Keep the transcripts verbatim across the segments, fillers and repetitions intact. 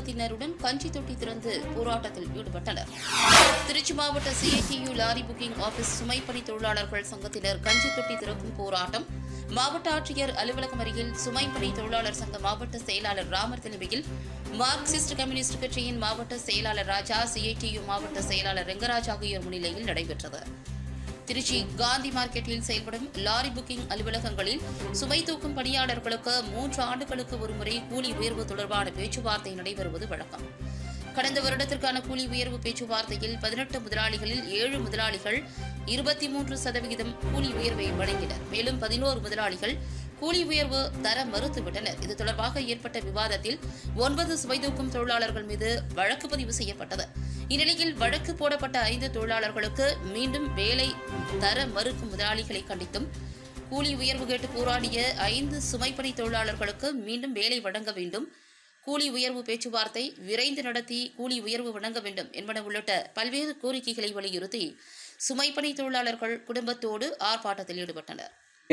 சங்கத்தினருடன் கஞ்சி தொட்டி திறந்து போராட்டத்தில் ஈடுபட்டனர். திருச்சி மாவட்ட சிஐடியு லாரி புக்கிங் ஆபீஸ் சுமைப்பணி தொழிலாளர்கள் சங்கத்தினர் கஞ்சி தொட்டி திறக்கும் போராட்டம். மாவட்ட ஆட்சியர் அலுவலகம் அருகில் சுமைப்பணி தொழிலாளர் சங்க மாவட்ட செயலாளர் ராமர் தலைமையில் மார்க்சிஸ்ட் கம்யூனிஸ்ட் கட்சியின் மாவட்ட செயலாளர் ராஜா, சிஐடியு மாவட்ட செயலாளர் ரெங்கராஜ் ஆகியோர் முன்னிலையில் நடைபெற்றது. திருச்சி காந்தி மார்க்கெட்டில் செயல்படும் லாரி புக்கிங் அலுவலகங்களில் சுமை தூக்கும் பணியாளர்களுக்கு மூன்று ஆண்டுகளுக்கு ஒருமுறை கூலி உயர்வு தொடர்பான பேச்சுவார்த்தை நடைபெறுவது வழக்கம். கடந்த வருடத்திற்கான கூலி உயர்வு பேச்சுவார்த்தையில் பதினெட்டு முதலாளிகளில் ஏழு முதலாளிகள் இருபத்தி மூன்று சதவிகிதம் கூலி உயர்வை வழங்கினர். மேலும் பதினோரு முதலாளிகள் கூலி உயர்வு தர மறுத்துவிட்டனர். இது தொடர்பாக ஏற்பட்ட விவாதத்தில் ஒன்பது சுமை தூக்கும் தொழிலாளர்கள் மீது வழக்கு பதிவு செய்யப்பட்டது. இந்நிலையில் வழக்கு போடப்பட்ட ஐந்து தொழிலாளர்களுக்கு மீண்டும் வேலை தர மறுக்கும் முதலாளிகளை கண்டித்தும் கூலி உயர்வு கேட்டு போராடிய ஐந்து சுமைப்பணி தொழிலாளர்களுக்கு மீண்டும் வேலை வழங்க வேண்டும், கூலி உயர்வு பேச்சுவார்த்தை விரைந்து நடத்தி கூலி உயர்வு வழங்க வேண்டும் என்பன உள்ளிட்ட பல்வேறு கோரிக்கைகளை வலியுறுத்தி சுமைப்பணி தொழிலாளர்கள் குடும்பத்தோடு ஆர்ப்பாட்டத்தில் ஈடுபட்டனர்.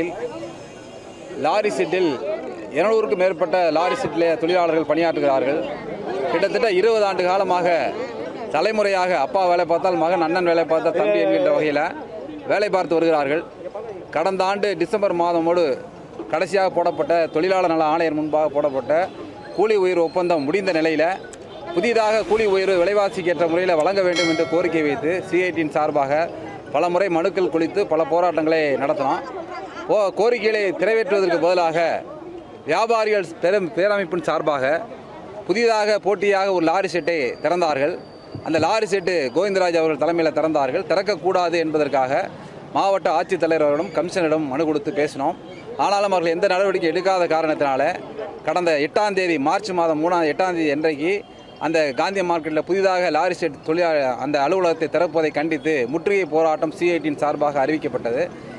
லாரி சீட்டில் இருநூறுக்கும் மேற்பட்ட லாரி சீட்டிலே தொழிலாளர்கள் பணியாற்றுகிறார்கள். கிட்டத்தட்ட இருபது ஆண்டு காலமாக தலைமுறையாக அப்பா வேலை பார்த்தால் மகன், அண்ணன் வேலை பார்த்தால் தம்பி என்கின்ற வகையில் வேலை பார்த்து வருகிறார்கள். கடந்த ஆண்டு டிசம்பர் மாதமோடு கடைசியாக போடப்பட்ட தொழிலாளர் நல ஆணையர் முன்பாக போடப்பட்ட கூலி உயர்வு ஒப்பந்தம் முடிந்த நிலையில் புதிதாக கூலி உயர்வு விலைவாசிக்கு ஏற்ற முறையில் வழங்க வேண்டும் என்று கோரிக்கை வைத்து சிஐடியின் சார்பாக பல முறை மனுக்கள் குளித்து பல போராட்டங்களை நடத்தினோம். ஓ கோரிக்கைகளை நிறைவேற்றுவதற்கு பதிலாக வியாபாரிகள் பெரும் பேரமைப்பின் சார்பாக புதிதாக போட்டியாக ஒரு லாரி செட்டை திறந்தார்கள். அந்த லாரி செட்டு கோவிந்தராஜ் அவர்கள் தலைமையில் திறந்தார்கள். திறக்கக்கூடாது என்பதற்காக மாவட்ட ஆட்சித்தலைவரிடம் கமிஷனரிடம் மனு கொடுத்து பேசினோம். ஆனாலும் அவர்கள் எந்த நடவடிக்கை எடுக்காத காரணத்தினால கடந்த எட்டாம் தேதி மார்ச் மாதம் மூணாம் எட்டாம் தேதி அன்றைக்கு அந்த காந்தி மார்க்கெட்டில் புதிதாக லாரி செட் தொழிலாளர் அந்த அலுவலகத்தை திறப்பதை கண்டித்து முற்றுகை போராட்டம் சிஐடியின் சார்பாக அறிவிக்கப்பட்டது.